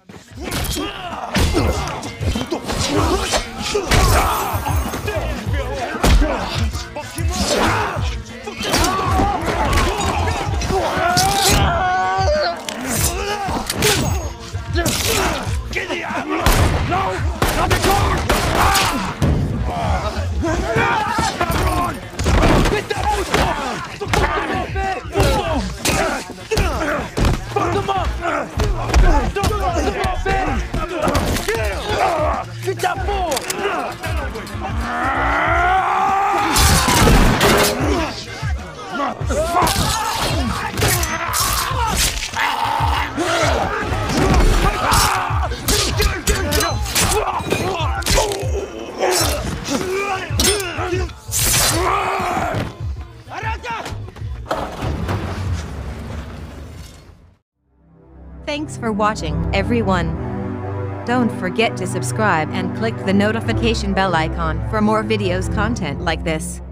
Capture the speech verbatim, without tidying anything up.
Thanks for watching, everyone. Don't forget to subscribe and click the notification bell icon for more videos content like this.